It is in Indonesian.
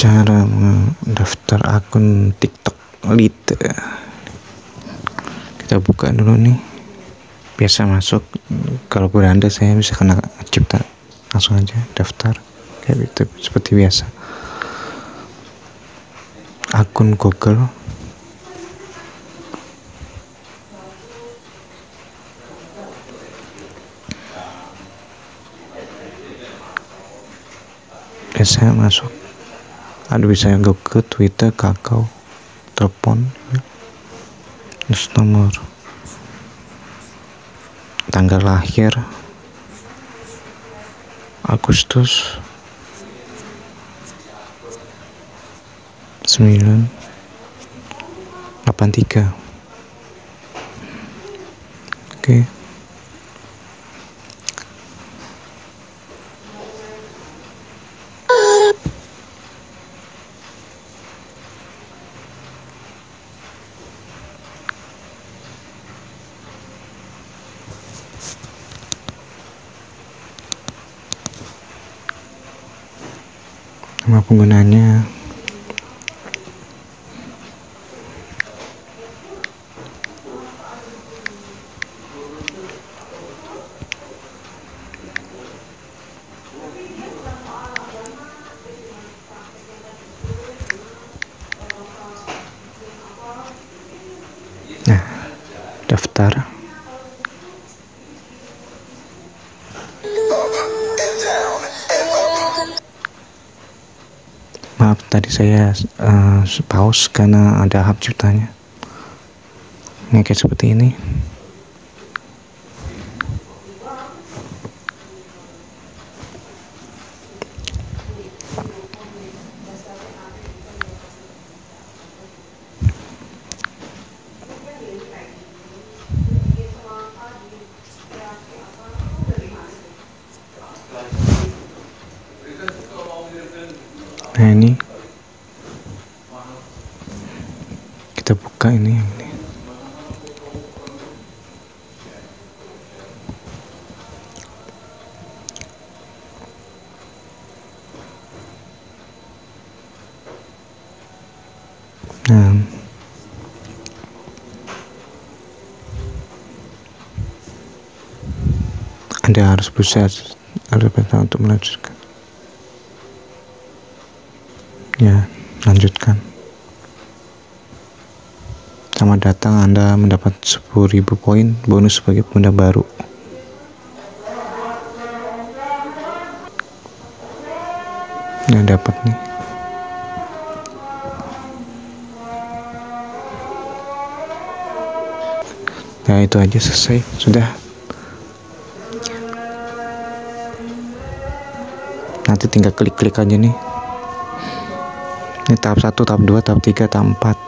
Cara mendaftar akun TikTok Lite. Kita buka dulu nih. Biasa masuk. Kalau beranda saya bisa kena cipta, langsung aja daftar kayak gitu seperti biasa. Akun Google. Biasa masuk. Ada bisa Google, Twitter, Kakao, telepon, terus nomor, tanggal lahir Agustus 1983. Oke. Nama penggunanya daftar. Maaf tadi saya pause karena ada hap ciptanya. Ini kayak seperti ini. Nah ini kita buka ini. Nah, Anda harus berusaha untuk melanjutkan. Ya, lanjutkan. Selamat datang, Anda mendapat 10.000 poin bonus sebagai pengguna baru. Nah, dapat nih. Nah, itu aja, selesai. Sudah. Nanti tinggal klik-klik aja nih. Ini tahap 1, tahap 2, tahap 3, tahap 4.